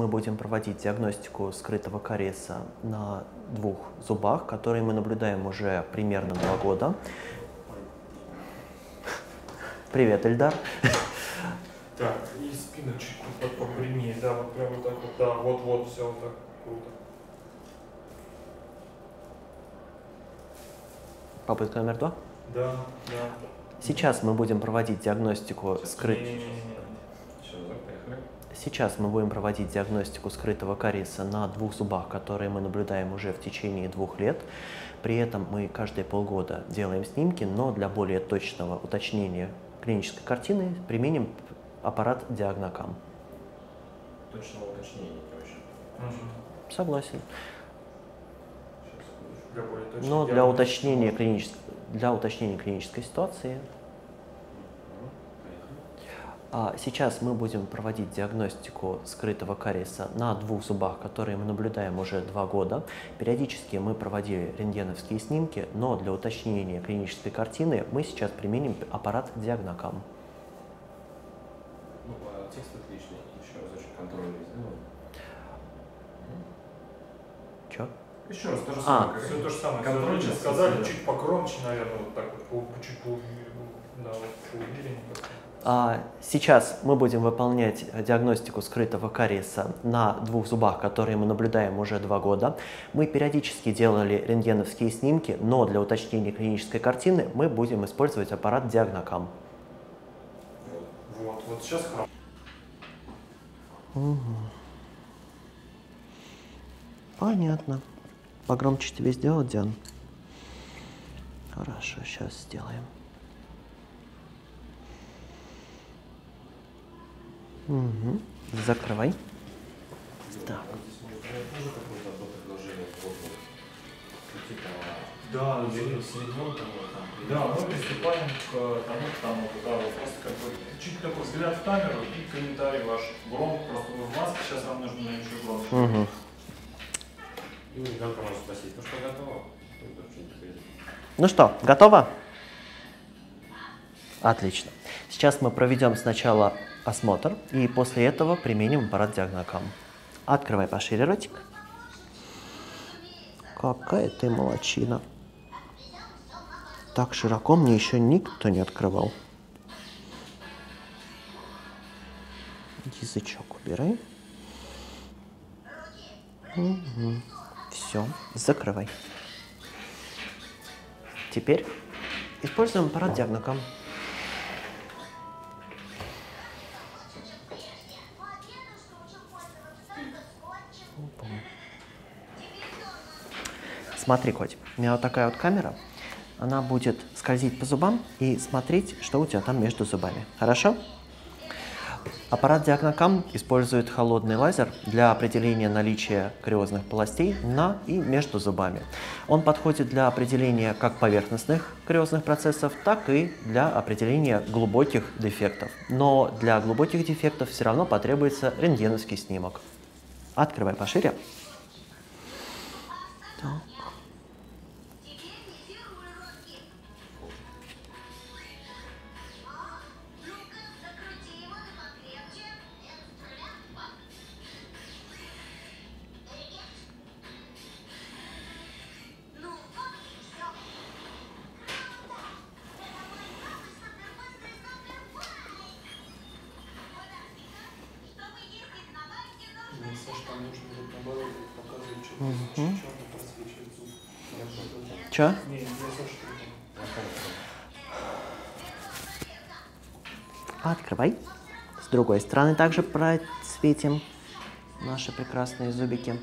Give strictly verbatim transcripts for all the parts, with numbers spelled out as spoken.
мы будем проводить диагностику скрытого кариеса на двух зубах, которые мы наблюдаем уже примерно два года. Привет, Эльдар. Так, и спиночку попрямее, да, вот прям вот так вот, да, вот-вот, все вот так, круто. Попытка номер два? Да, да. Сейчас мы будем проводить диагностику скрытого. Сейчас мы будем проводить диагностику скрытого кариеса на двух зубах, которые мы наблюдаем уже в течение двух лет. При этом мы каждые полгода делаем снимки, но для более точного уточнения клинической картины применим аппарат Диагнокам. Точного уточнения, короче. Угу. Согласен. Для более точного Но для уточнения, клинической, для уточнения клинической ситуации. А сейчас мы будем проводить диагностику скрытого кариеса на двух зубах, которые мы наблюдаем уже два года. Периодически мы проводили рентгеновские снимки, но для уточнения клинической картины мы сейчас применим аппарат Диагнокам. Ну, а текст отличный. Еще разочек контроль сделаем. Че? Еще раз то же А, самое. Все то же самое. Контроль Контроль сейчас сказали, сделаем. чуть погромче, наверное, вот так вот, по- чуть по, да, вот поувереннее. А, сейчас мы будем выполнять диагностику скрытого кариеса на двух зубах, которые мы наблюдаем уже два года. Мы периодически делали рентгеновские снимки, но для уточнения клинической картины мы будем использовать аппарат Диагнокам. Вот, вот сейчас хорошо. Угу. Понятно. Погромче тебе сделать, Диан? Хорошо, сейчас сделаем. Угу. Закрывай. Так. Да, Середину того, там. да, мы приступаем к тому, к тому, да, вот просто какой чуть такой взгляд в камеру и комментарий ваш. Громко, просто вы в маске, сейчас вам нужно еще громче. Угу. И у ребенка можно спросить, ну что, готово? Ну что, готово? Отлично. Сейчас мы проведем сначала осмотр и после этого применим аппарат Диагнокам. Открывай пошире ротик. Какая ты молодчина. Так широко мне еще никто не открывал. Язычок убирай. Угу. Все, закрывай. Теперь используем аппарат Диагнокам. Смотри, котик, у меня вот такая вот камера. Она будет скользить по зубам и смотреть, что у тебя там между зубами. Хорошо? Аппарат Диагнокам использует холодный лазер для определения наличия кариозных полостей на и между зубами. Он подходит для определения как поверхностных кариозных процессов, так и для определения глубоких дефектов. Но для глубоких дефектов все равно потребуется рентгеновский снимок. Открывай пошире. Так. Угу. Че? Открывай. С другой стороны также просветим наши прекрасные зубики.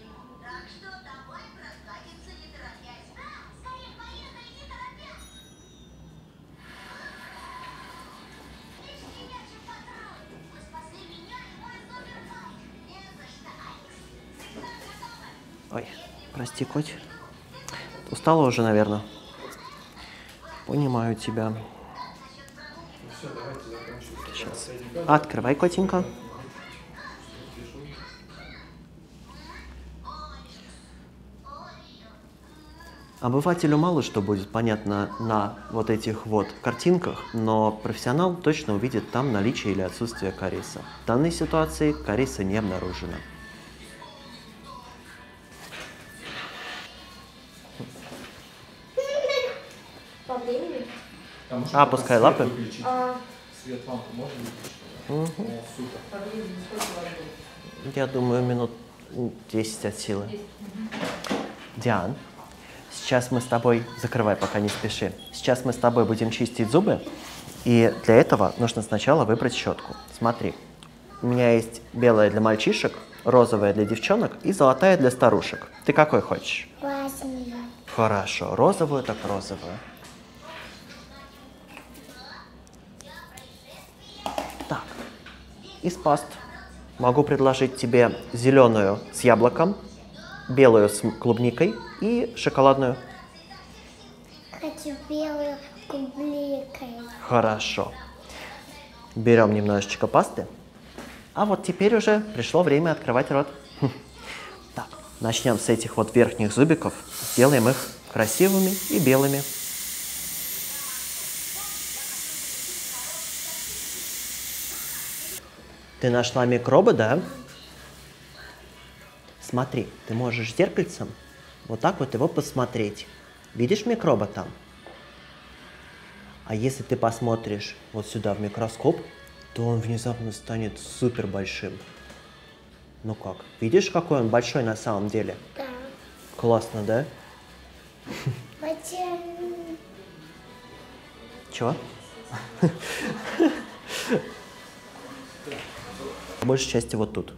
Ой, прости, котик. Устала уже, наверное? Понимаю тебя. Сейчас. Открывай, котенька. Обывателю мало что будет понятно на вот этих вот картинках, но профессионал точно увидит там наличие или отсутствие кариеса. В данной ситуации кариеса не обнаружено. По времени? А, может, А, пока пускай свет лапы? выключить? А, Свет лампу можно выключить? Мгм. О, супер. по времени сколько у вас будет? Я думаю, минут десять от силы. Диан, сейчас мы с тобой... Закрывай, пока не спеши. Сейчас мы с тобой будем чистить зубы, и для этого нужно сначала выбрать щетку. Смотри, у меня есть белая для мальчишек, розовая для девчонок и золотая для старушек. Ты какой хочешь? Красную. Хорошо, розовую так розовую. Так, из паст могу предложить тебе зеленую с яблоком, белую с клубникой и шоколадную. Хочу белую клубникой. Хорошо. Берем немножечко пасты. А вот теперь уже пришло время открывать рот. Хм. Так, начнем с этих вот верхних зубиков. Сделаем их красивыми и белыми. Ты нашла микробы, да? Смотри, ты можешь зеркальцем вот так вот его посмотреть. Видишь микроба там? А если ты посмотришь вот сюда в микроскоп, то он внезапно станет супер большим. Ну как, видишь, какой он большой на самом деле? Да. Классно, да? Хотя... Чего? По большей части вот тут.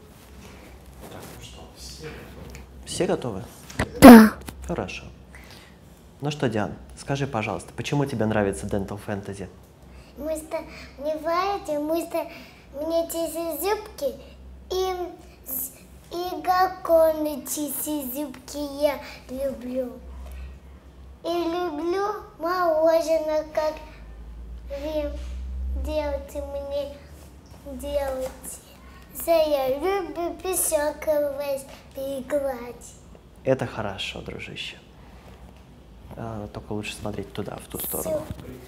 Все готовы? Да. Хорошо. Ну что, Диан, скажи, пожалуйста, почему тебе нравится Dental Fantasy? Мы что, не знаете, мы что, мне чистят зубки, и, и гаконы чистят зубки я люблю. И люблю мороженое, как вы делаете мне, делаете. За я люблю песок вас перегладить. Это хорошо, дружище. А, только лучше смотреть туда, в ту сторону.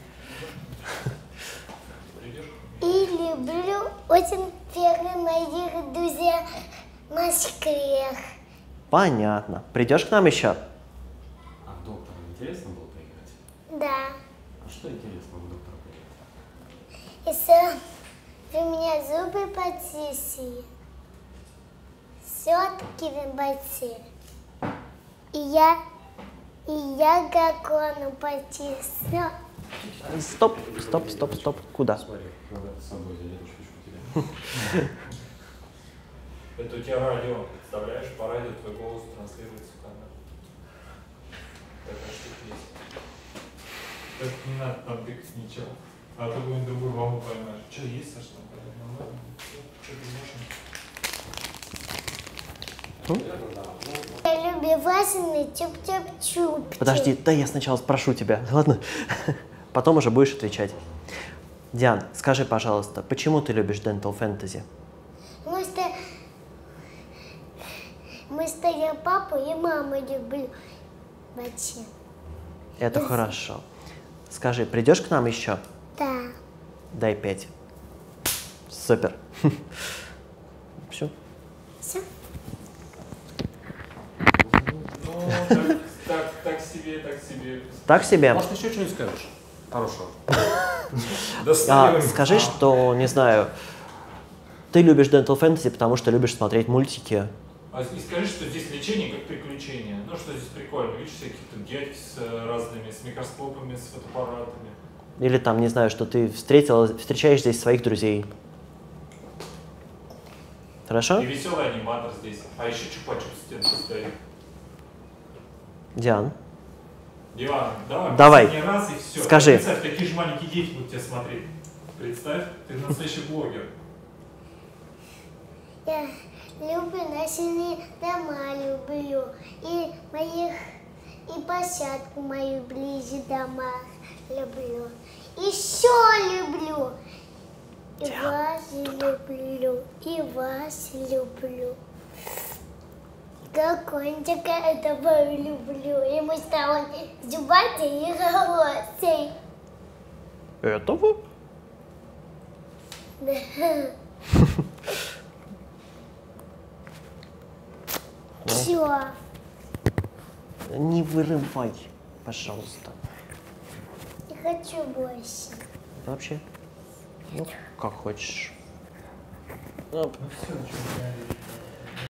И люблю очень первых моих друзей в Москве. Понятно. Придешь к нам еще? А к доктору интересно было поиграть? Да. А что интересного у доктора поиграть? Если вы меня зубы почистили, все-таки вы бойцы. И я, и я гакону почистила. Стоп, стоп, стоп, стоп. Куда? Смотри, надо с собой взять эту штучку тебе. Это у тебя радио, представляешь? По радио твой голос транслируется в камеру. Такая штука есть. Так не надо там тыкать ничего. А то какую-нибудь другую волну поймаешь. Что есть, Саша? Там, наверное, что ты можешь? Я люблю влажные чуп-чуп-чуп. Подожди, да я сначала спрошу тебя, ладно? Потом уже будешь отвечать. Диан, скажи, пожалуйста, почему ты любишь Dental Fantasy? Мы что, мы что, я папу и маму люблю. Вообще. Это хорошо. Скажи, придешь к нам еще? Да. Дай пять. Супер. Все. Все. Ну, так, так, так себе, так себе. Так себе? Может, еще что-нибудь скажешь? Хорошего. А, скажи, что, не знаю, ты любишь Dental Fantasy, потому что любишь смотреть мультики. А и скажи, что здесь лечение как приключение. Ну, что здесь прикольно. Видишь, всякие там дядьки с э, разными, с микроскопами, с фотоаппаратами. Или там, не знаю, что ты встретила, встречаешь здесь своих друзей. Хорошо? И веселый аниматор здесь. А еще чупа-чупс стенка стоит. Диан, Диван, давай, Давай. последний раз и все. Скажи. Представь, такие же маленькие дети будут тебя смотреть. Представь, ты настоящий блогер. Я люблю наши дома, люблю. И моих, и площадку мою ближе дома люблю. Еще люблю. И вас люблю, и вас люблю. дракончика этого люблю. Ему стало зубатый и голосый. Этого? Все. Не вырывай, пожалуйста. Не хочу больше. Вообще, ну, как хочешь. Ну, Ну все, что у меня